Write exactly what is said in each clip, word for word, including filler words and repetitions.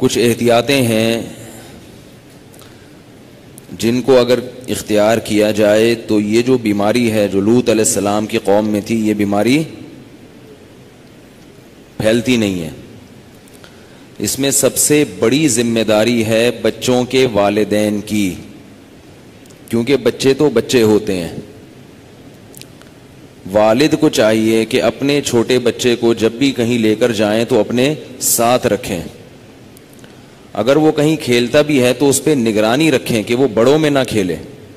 کچھ احتیاطیں ہیں جن کو اگر اختیار کیا جائے تو یہ جو بیماری ہے جو لوط علیہ السلام کی قوم میں تھی، یہ بیماری پھیلتی نہیں ہے۔ اس میں سب سے بڑی ذمہ داری ہے بچوں کے والدین کی، کیونکہ بچے تو بچے ہوتے ہیں۔ والد کو چاہیے کہ اپنے چھوٹے بچے کو جب بھی کہیں لے کر جائیں تو اپنے ساتھ رکھیں، اگر وہ کہیں کھیلتا بھی ہے تو اس پہ نگرانی رکھیں کہ وہ بڑوں میں نہ کھیلے،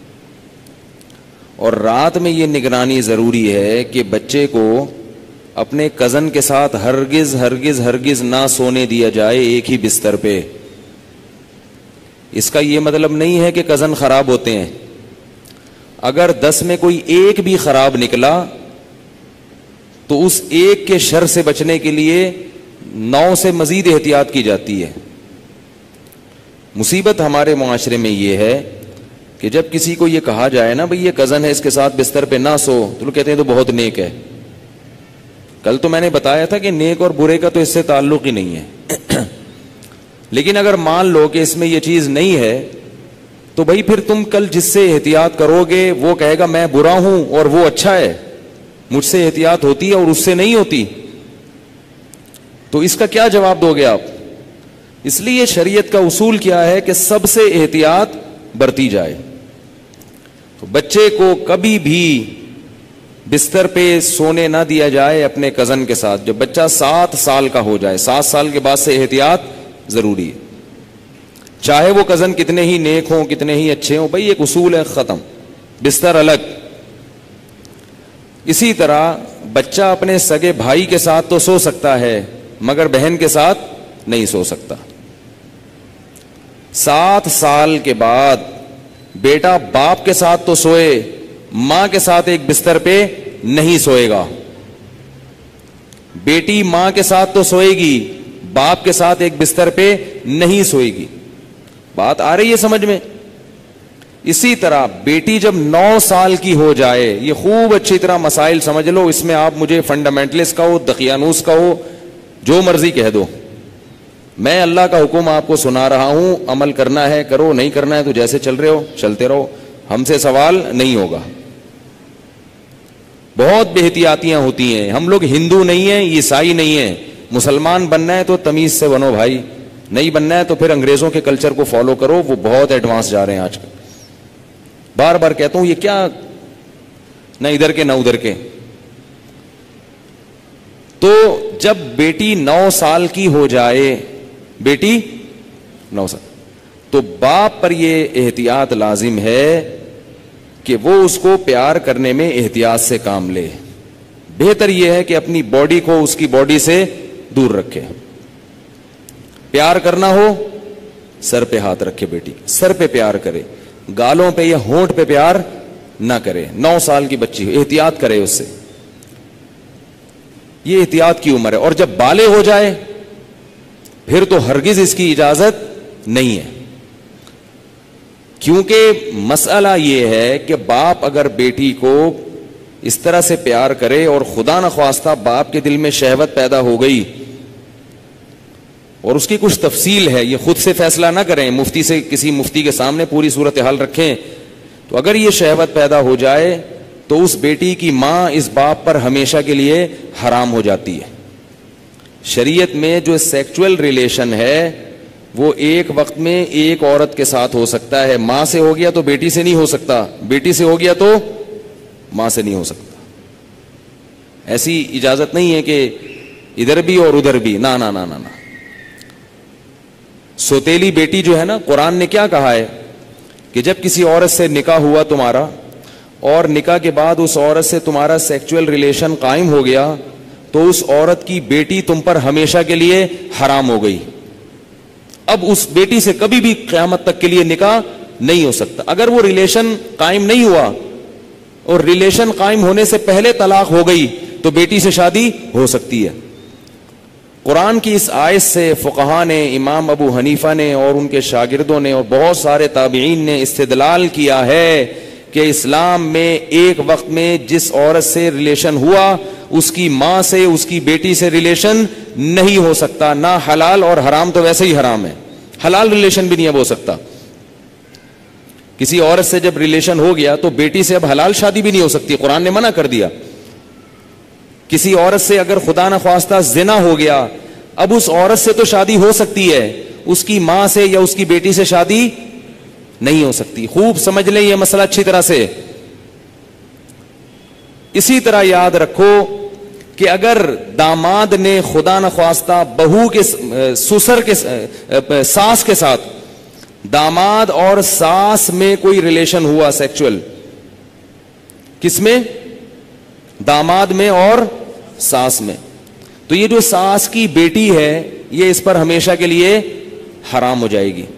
اور رات میں یہ نگرانی ضروری ہے کہ بچے کو اپنے کزن کے ساتھ ہرگز ہرگز ہرگز نہ سونے دیا جائے ایک ہی بستر پہ۔ اس کا یہ مطلب نہیں ہے کہ کزن خراب ہوتے ہیں، اگر دس میں کوئی ایک بھی خراب نکلا تو اس ایک کے شر سے بچنے کے لیے نو سے مزید احتیاط کی جاتی ہے۔ مصیبت ہمارے معاشرے میں یہ ہے کہ جب کسی کو یہ کہا جائے نا بھئی یہ کزن ہے اس کے ساتھ بستر پہ نہ سو، تو لوگ کہتے ہیں تو بہت نیک ہے۔ کل تو میں نے بتایا تھا کہ نیک اور برے کا تو اس سے تعلق ہی نہیں ہے، لیکن اگر مان لو کہ اس میں یہ چیز نہیں ہے تو بھائی پھر تم کل جس سے احتیاط کرو گے وہ کہے گا میں برا ہوں اور وہ اچھا ہے، مجھ سے احتیاط ہوتی ہے اور اس سے نہیں ہوتی، تو اس کا کیا جواب دو گے آپ؟ اس لیے شریعت کا اصول کیا ہے کہ سب سے احتیاط برتی جائے۔ تو بچے کو کبھی بھی بستر پہ سونے نہ دیا جائے اپنے کزن کے ساتھ، جب بچہ سات سال کا ہو جائے، سات سال کے بعد سے احتیاط ضروری ہے، چاہے وہ کزن کتنے ہی نیک ہوں کتنے ہی اچھے ہوں، بھائی ایک اصول ہے، ختم، بستر الگ۔ اسی طرح بچہ اپنے سگے بھائی کے ساتھ تو سو سکتا ہے مگر بہن کے ساتھ نہیں سو سکتا۔ سات سال کے بعد بیٹا باپ کے ساتھ تو سوئے، ماں کے ساتھ ایک بستر پہ نہیں سوئے گا، بیٹی ماں کے ساتھ تو سوئے گی، باپ کے ساتھ ایک بستر پہ نہیں سوئے گی۔ بات آ رہی ہے سمجھ میں؟ اسی طرح بیٹی جب نو سال کی ہو جائے، یہ خوب اچھی طرح مسائل سمجھ لو، اس میں آپ مجھے فنڈامنٹلسٹ کہو، دقیانوس کہو، جو مرضی کہہ دو، میں اللہ کا حکم آپ کو سنا رہا ہوں، عمل کرنا ہے کرو، نہیں کرنا ہے تو جیسے چل رہے ہو چلتے رہو، ہم سے سوال نہیں ہوگا۔ بہت بے احتیاطیاں ہوتی ہیں، ہم لوگ ہندو نہیں ہیں، عیسائی نہیں ہیں، مسلمان بننا ہے تو تمیز سے بنو بھائی، نہیں بننا ہے تو پھر انگریزوں کے کلچر کو فالو کرو، وہ بہت ایڈوانس جا رہے ہیں آج کل۔ بار بار کہتا ہوں یہ کیا، نہ ادھر کے نہ ادھر کے۔ تو جب بیٹی نو سال کی ہو جائے، بیٹی نو سال، تو باپ پر یہ احتیاط لازم ہے کہ وہ اس کو پیار کرنے میں احتیاط سے کام لے۔ بہتر یہ ہے کہ اپنی باڈی کو اس کی باڈی سے دور رکھے۔ پیار کرنا ہو سر پہ ہاتھ رکھے، بیٹی سر پہ پیار کرے، گالوں پہ یا ہونٹ پہ پیار نہ کرے۔ نو سال کی بچی احتیاط کرے اس سے، یہ احتیاط کی عمر ہے۔ اور جب بالغ ہو جائے پھر تو ہرگز اس کی اجازت نہیں ہے، کیونکہ مسئلہ یہ ہے کہ باپ اگر بیٹی کو اس طرح سے پیار کرے اور خدا نخواستہ باپ کے دل میں شہوت پیدا ہو گئی، اور اس کی کچھ تفصیل ہے، یہ خود سے فیصلہ نہ کریں، مفتی سے کسی مفتی کے سامنے پوری صورتحال رکھیں، تو اگر یہ شہوت پیدا ہو جائے تو اس بیٹی کی ماں اس باپ پر ہمیشہ کے لیے حرام ہو جاتی ہے۔ شریعت میں جو سیکچول ریلیشن ہے وہ ایک وقت میں ایک عورت کے ساتھ ہو سکتا ہے، ماں سے ہو گیا تو بیٹی سے نہیں ہو سکتا، بیٹی سے ہو گیا تو ماں سے نہیں ہو سکتا۔ ایسی اجازت نہیں ہے کہ ادھر بھی اور ادھر بھی، نہ نہ نہ نہ۔ سوتیلی بیٹی جو ہے نا، قرآن نے کیا کہا ہے کہ جب کسی عورت سے نکاح ہوا تمہارا اور نکاح کے بعد اس عورت سے تمہارا سیکچول ریلیشن قائم ہو گیا تو اس عورت کی بیٹی تم پر ہمیشہ کے لیے حرام ہو گئی۔ اب اس بیٹی سے کبھی بھی قیامت تک کے لیے نکاح نہیں ہو سکتا۔ اگر وہ ریلیشن قائم نہیں ہوا اور ریلیشن قائم ہونے سے پہلے طلاق ہو گئی تو بیٹی سے شادی ہو سکتی ہے۔ قرآن کی اس آیت سے فقہا نے، امام ابو حنیفہ نے اور ان کے شاگردوں نے اور بہت سارے تابعین نے استدلال کیا ہے کہ اسلام میں ایک وقت میں جس عورت سے ریلیشن ہوا اس کی ماں سے اس کی بیٹی سے ریلیشن نہیں ہو سکتا, نہ حلال, اور حرام تو ویسے ہی حرام ہے, حلال ریلیشن بھی نہیں اب ہو سکتا. کسی عورت سے جب ریلیشن ہو گیا تو بیٹی سے اب حلال شادی بھی نہیں ہو سکتی, قرآن نے منع کر دیا. کسی عورت سے اگر خدا نخواستہ زنا ہو گیا, اب اس عورت سے تو شادی ہو سکتی ہے, اس کی ماں سے یا اس کی بیٹی سے شادی نہیں ہو سکتی. خوب سمجھ لیں یہ مسئلہ اچھی طرح سے. اسی طرح یاد رکھو کہ اگر داماد نے خدا نخواستہ بہو کے سسر کے ساس کے ساتھ, داماد اور ساس میں کوئی ریلیشن ہوا سیکچول, کس میں؟ داماد میں اور ساس میں, تو یہ جو ساس کی بیٹی ہے یہ اس پر ہمیشہ کے لیے حرام ہو جائے گی.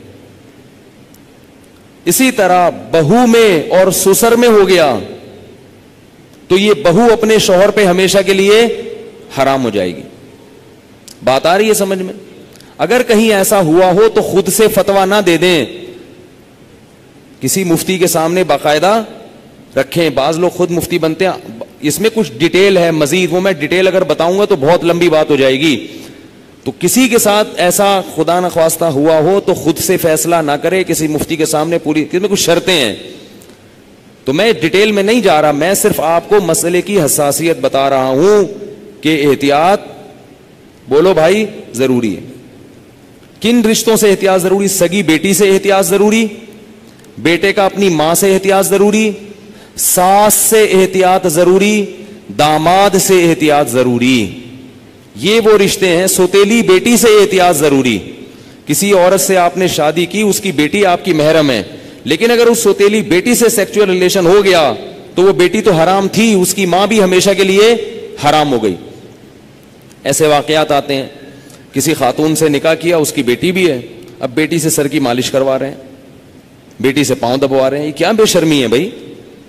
اسی طرح بہو میں اور سسر میں ہو گیا تو یہ بہو اپنے شوہر پہ ہمیشہ کے لیے حرام ہو جائے گی. بات آ رہی ہے سمجھ میں؟ اگر کہیں ایسا ہوا ہو تو خود سے فتویٰ نہ دے دیں, کسی مفتی کے سامنے باقاعدہ رکھیں. بعض لوگ خود مفتی بنتے ہیں, اس میں کچھ ڈیٹیل ہے مزید, وہ میں ڈیٹیل اگر بتاؤں گا تو بہت لمبی بات ہو جائے گی. تو کسی کے ساتھ ایسا خدا نخواستہ ہوا ہو تو خود سے فیصلہ نہ کرے, کسی مفتی کے سامنے پوری, اس میں کچھ شرطیں ہیں. تو میں ڈیٹیل میں نہیں جا رہا, میں صرف آپ کو مسئلے کی حساسیت بتا رہا ہوں کہ احتیاط, بولو بھائی, ضروری ہے. کن رشتوں سے احتیاط ضروری؟ سگی بیٹی سے احتیاط ضروری, بیٹے کا اپنی ماں سے احتیاط ضروری, ساس سے احتیاط ضروری, داماد سے احتیاط ضروری. یہ وہ رشتے ہیں. سوتیلی بیٹی سے احتیاط ضروری. کسی عورت سے آپ نے شادی کی, اس کی بیٹی آپ کی محرم ہے, لیکن اگر اس سوتیلی بیٹی سے سیکچوئل ریلیشن ہو گیا تو وہ بیٹی تو حرام تھی, اس کی ماں بھی ہمیشہ کے لیے حرام ہو گئی. ایسے واقعات آتے ہیں. کسی خاتون سے نکاح کیا, اس کی بیٹی بھی ہے, اب بیٹی سے سر کی مالش کروا رہے ہیں, بیٹی سے پاؤں دبوا رہے ہیں. یہ کیا بے شرمی ہے بھائی؟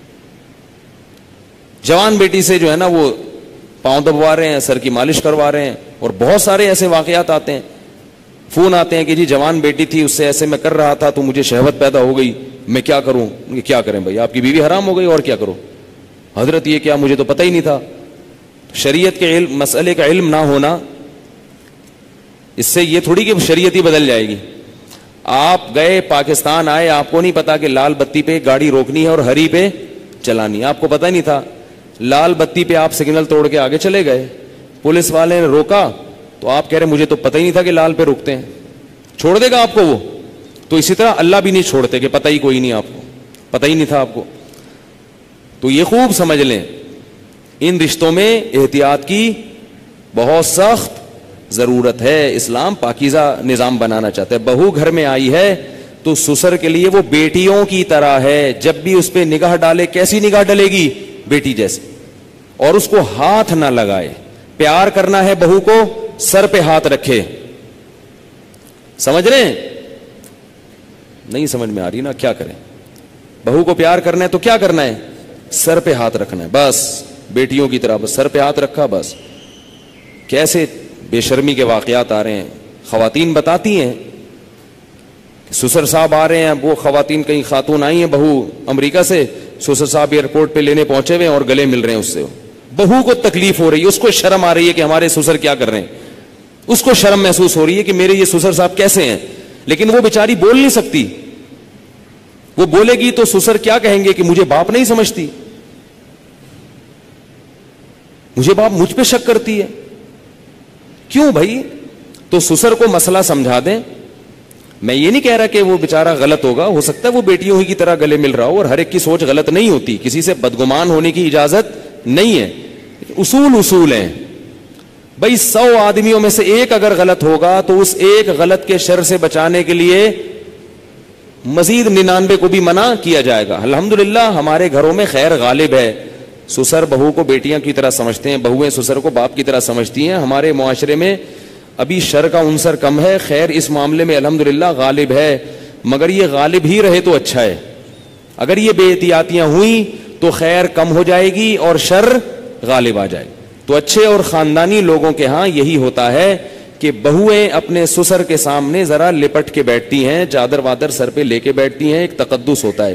جوان بیٹی سے جو ہے نا وہ پاؤں دبوا رہے ہیں, سر کی مالش کروا رہے ہیں. اور بہت سارے ایسے واقعات آتے ہیں, فون آتے ہیں کہ جی جوان بیٹی تھی, اس سے ایسے میں کر رہا تھا تو مجھے شہوت پیدا ہو گئی, میں کیا کروں؟ کیا کریں بھائی, آپ کی بیوی حرام ہو گئی اور کیا کرو. حضرت یہ کیا, مجھے تو پتہ ہی نہیں تھا. شریعت کے علم, مسئلے کا علم نہ ہونا, اس سے یہ تھوڑی کہ شریعت ہی بدل جائے گی. آپ گئے پاکستان آئے, آپ کو نہیں پتا کہ لال بتی پہ گاڑی روکنی ہے اور ہری پہ چلانی, آپ کو پتہ نہیں تھا. لال بتی پہ آپ سگنل توڑ کے آگے چلے گئے, پولیس والے نے روکا تو آپ کہہ رہے مجھے تو پتہ ہی نہیں تھا کہ لال پہ روکتے ہیں. چھوڑ دے گا آپ کو وہ؟ تو اسی طرح اللہ بھی نہیں چھوڑتے کہ پتہ ہی کوئی نہیں, آپ کو پتہ ہی نہیں تھا آپ کو. تو یہ خوب سمجھ لیں, ان رشتوں میں احتیاط کی بہت سخت ضرورت ہے. اسلام پاکیزہ نظام بنانا چاہتا ہے. بہو گھر میں آئی ہے تو سسر کے لیے وہ بیٹیوں کی طرح ہے. جب بھی اس پہ نگاہ ڈالے, کیسی نگاہ ڈلے گی؟ بیٹی جیسے. اور اس کو ہاتھ نہ لگائے. پیار کرنا ہے بہو کو, سر پہ ہاتھ رکھے. سمجھ رہے ہیں؟ نہیں سمجھ میں آ رہی نا, کیا کریں؟ بہو کو پیار کرنا ہے تو کیا کرنا ہے؟ سر پہ ہاتھ رکھنا ہے بس, بیٹیوں کی طرح بس سر پہ ہاتھ رکھا بس. کیسے بے شرمی کے واقعات آ رہے ہیں. خواتین بتاتی ہیں, سسر صاحب آ رہے ہیں, وہ خواتین کئی خاتون آئی ہیں بہو امریکہ سے, سسر صاحب ایئرپورٹ پہ لینے پہنچے ہوئے اور گلے مل رہے ہیں اس سے. بہو کو تکلیف ہو رہی ہے, اس کو شرم آ رہی ہے کہ ہمارے سسر کیا کر رہے ہیں, اس کو شرم محسوس ہو رہی ہے کہ میرے یہ سسر صاحب کیسے ہیں, لیکن وہ بیچاری بول نہیں سکتی. وہ بولے گی تو سسر کیا کہیں گے کہ مجھے باپ نہیں سمجھتی, مجھے باپ مجھ پہ شک کرتی ہے. کیوں بھائی؟ تو سسر کو مسئلہ سمجھا دیں. میں یہ نہیں کہہ رہا کہ وہ بیچارہ غلط ہوگا, ہو سکتا ہے وہ بیٹیوں ہی کی طرح گلے مل رہا ہو, اور ہر ایک کی سوچ غلط نہیں ہوتی, کسی سے بدگمان ہونے کی اجازت نہیں ہے. اصول اصول ہیں بھائی. سو آدمیوں میں سے ایک اگر غلط ہوگا تو اس ایک غلط کے شر سے بچانے کے لیے مزید ننانوے کو بھی منع کیا جائے گا. الحمدللہ ہمارے گھروں میں خیر غالب ہے. سسر بہو کو بیٹیاں کی طرح سمجھتے ہیں, بہویں سسر کو باپ کی طرح سمجھتی ہیں. ہمارے معاشرے میں ابھی شر کا عنصر کم ہے, خیر اس معاملے میں الحمدللہ غالب ہے, مگر یہ غالب ہی رہے تو اچھا ہے. اگر یہ بے احتیاطیاں ہوئیں تو خیر کم ہو جائے گی اور شر غالب آ جائے. تو اچھے اور خاندانی لوگوں کے ہاں یہی ہوتا ہے کہ بہویں اپنے سسر کے سامنے ذرا لپٹ کے بیٹھتی ہیں, چادر وادر سر پہ لے کے بیٹھتی ہیں, ایک تقدس ہوتا ہے.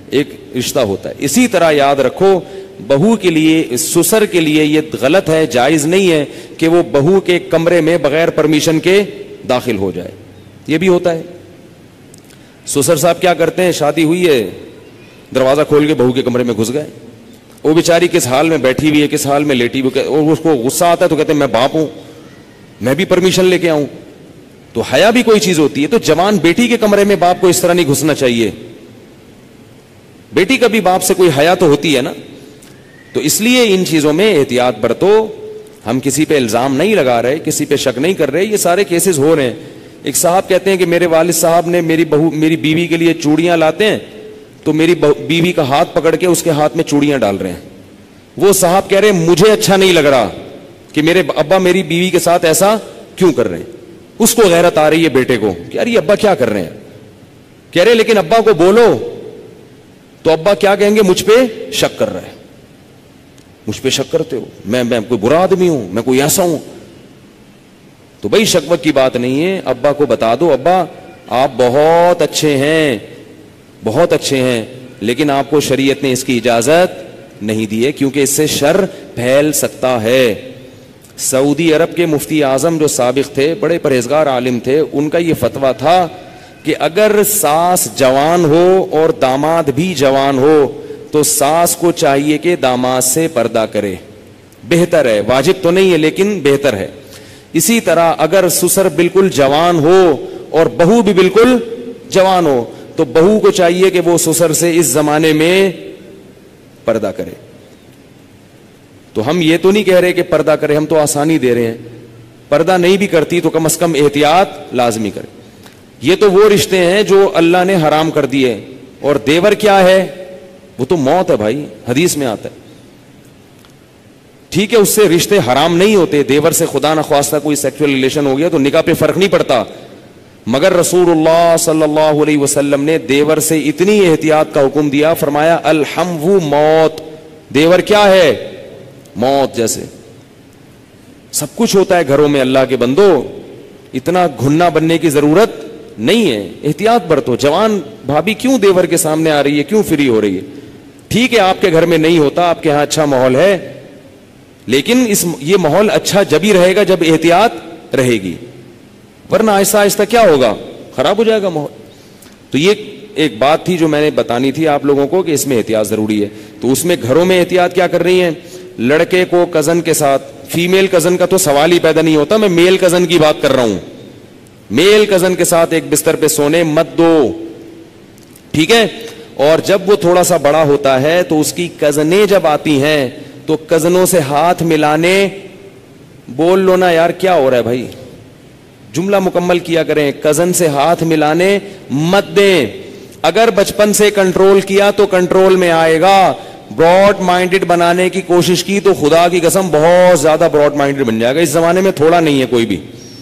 ایک رشتہ ہوتا ہے. اسی طرح یاد رکھو بہو کے لیے, سسر کے لیے یہ غلط ہے, جائز نہیں ہے کہ وہ بہو کے کمرے میں بغیر پرمیشن کے داخل ہو جائے. یہ بھی ہوتا ہے. سسر صاحب کیا کرتے ہیں, شادی ہوئی ہے, دروازہ کھول کے بہو کے کمرے میں گھس گئے, وہ بیچاری کس حال میں بیٹھی ہوئی ہے, کس حال میں لیٹی ہوئی, اور اس کو غصہ آتا ہے تو کہتے ہیں میں باپ ہوں, میں بھی پرمیشن لے کے آؤں. تو حیا بھی کوئی چیز ہوتی ہے. تو جوان بیٹی کے کمرے میں باپ کو اس طرح نہیں گھسنا چاہیے. بیٹی کا بھی باپ سے کوئی حیا تو ہوتی ہے نا. تو اس لیے ان چیزوں میں احتیاط برتو. ہم کسی پہ الزام نہیں لگا رہے, کسی پہ شک نہیں کر رہے, یہ سارے کیسز ہو رہے ہیں. ایک صاحب کہتے ہیں کہ میرے والد صاحب نے میری بہو میری بیوی کے لیے چوڑیاں لاتے ہیں, تو میری بیوی کا ہاتھ پکڑ کے اس کے ہاتھ میں چوڑیاں ڈال رہے ہیں. وہ صاحب کہہ رہے ہیں مجھے اچھا نہیں لگ رہا کہ میرے ابا میری بیوی کے ساتھ ایسا کیوں کر رہے ہیں. اس کو غیرت آ رہی ہے بیٹے کو کہ یار یہ ابا کیا کر رہے ہیں. کہہ رہے لیکن ابا کو بولو تو ابا کیا کہیں گے, مجھ پہ شک کر رہا ہے, مجھ پہ شک کرتے ہو, میں میں کوئی برا آدمی ہوں, میں کوئی ایسا ہوں. تو بھائی شک وک کی بات نہیں ہے. ابا کو بتا دو ابا آپ بہت اچھے ہیں, بہت اچھے ہیں, لیکن آپ کو شریعت نے اس کی اجازت نہیں دی ہے کیونکہ اس سے شر پھیل سکتا ہے. سعودی عرب کے مفتی اعظم جو سابق تھے, بڑے پرہیزگار عالم تھے, ان کا یہ فتویٰ تھا کہ اگر ساس جوان ہو اور داماد بھی جوان ہو تو ساس کو چاہیے کہ داماد سے پردہ کرے, بہتر ہے, واجب تو نہیں ہے لیکن بہتر ہے. اسی طرح اگر سسر بالکل جوان ہو اور بہو بھی بالکل جوان ہو تو بہو کو چاہیے کہ وہ سسر سے اس زمانے میں پردہ کرے. تو ہم یہ تو نہیں کہہ رہے کہ پردہ کرے, ہم تو آسانی دے رہے ہیں. پردہ نہیں بھی کرتی تو کم از کم احتیاط لازمی کرے. یہ تو وہ رشتے ہیں جو اللہ نے حرام کر دیے. اور دیور کیا ہے, وہ تو موت ہے بھائی, حدیث میں آتا ہے. ٹھیک ہے اس سے رشتے حرام نہیں ہوتے, دیور سے خدا نخواستہ کوئی سیکسول ریلیشن ہو گیا تو نکاح پہ فرق نہیں پڑتا, مگر رسول اللہ صلی اللہ علیہ وسلم نے دیور سے اتنی احتیاط کا حکم دیا, فرمایا الحمو موت, دیور کیا ہے, موت. جیسے سب کچھ ہوتا ہے گھروں میں اللہ کے بندو, اتنا گھننا بننے کی ضرورت نہیں ہے, احتیاط برتو. جوان بھابھی کیوں دیور کے سامنے آ رہی ہے, کیوں فری ہو رہی ہے؟ ٹھیک ہے آپ کے گھر میں نہیں ہوتا, آپ کے ہاں اچھا ماحول ہے, لیکن اس یہ ماحول اچھا جب ہی رہے گا جب احتیاط رہے گی, ورنہ آہستہ آہستہ کیا ہوگا, خراب ہو جائے گا ماحول. تو یہ ایک بات تھی جو میں نے بتانی تھی آپ لوگوں کو کہ اس میں احتیاط ضروری ہے. تو اس میں گھروں میں احتیاط کیا کر رہی ہیں, لڑکے کو کزن کے ساتھ, فیمیل کزن کا تو سوال ہی پیدا نہیں ہوتا, میں میل کزن کی بات کر رہا ہوں, میل کزن کے ساتھ ایک بستر پہ سونے مت دو, ٹھیک ہے. اور جب وہ تھوڑا سا بڑا ہوتا ہے تو اس کی کزنیں جب آتی ہیں تو کزنوں سے ہاتھ ملانے, بول لو نا یار کیا ہو رہا ہے بھائی, جملہ مکمل کیا کریں, کزن سے ہاتھ ملانے مت دیں. اگر بچپن سے کنٹرول کیا تو کنٹرول میں آئے گا. براڈ مائنڈڈ بنانے کی کوشش کی تو خدا کی قسم بہت زیادہ براڈ مائنڈڈ بن جائے گا. اس زمانے میں تھوڑا نہیں ہے کوئی بھی,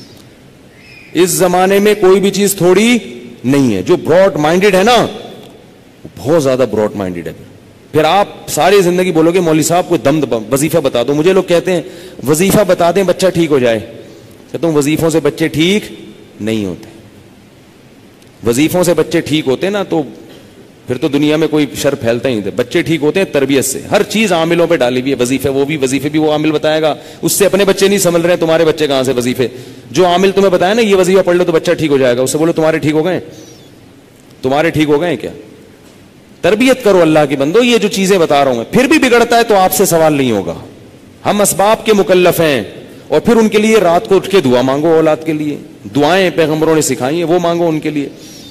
اس زمانے میں کوئی بھی چیز تھوڑی نہیں ہے. جو براڈ مائنڈڈ ہے نا بہت زیادہ براڈ مائنڈڈ ہے. پھر آپ ساری زندگی بولو گے مولوی صاحب کو دم وظیفہ بتا دو. مجھے لوگ کہتے ہیں وظیفہ بتا دیں بچہ ٹھیک ہو جائے. کہتا ہوں وظیفوں سے بچے ٹھیک نہیں ہوتے. وظیفوں سے بچے ٹھیک ہوتے نا تو پھر تو دنیا میں کوئی شر پھیلتا ہی نہیں. بچے ٹھیک ہوتے ہیں تربیت سے. ہر چیز عاملوں پہ ڈالی ہوئی ہے, وظیفے وہ بھی, وظیفے بھی وہ عامل بتائے گا. اس سے اپنے بچے نہیں سنبھل رہے, تمہارے بچے کہاں سے وظیفے. جو عامل تمہیں بتایا نا یہ وظیفہ پڑھ لو تو بچہ ٹھیک ہو جائے گا, اس سے بولو تمہارے ٹھیک ہو گئے, تمہارے ٹھیک ہو گئے کیا. تربیت کرو اللہ کی بندو. یہ جو چیزیں بتا رہا ہوں پھر بھی بگڑتا ہے تو آپ سے سوال نہیں ہوگا. ہم اسباب کے مکلف ہیں, اور پھر ان کے لیے رات کو اٹھ کے دعا مانگو, اولاد کے لیے دعائیں پیغمبروں نے سکھائی ہیں وہ مانگو ان کے لیے.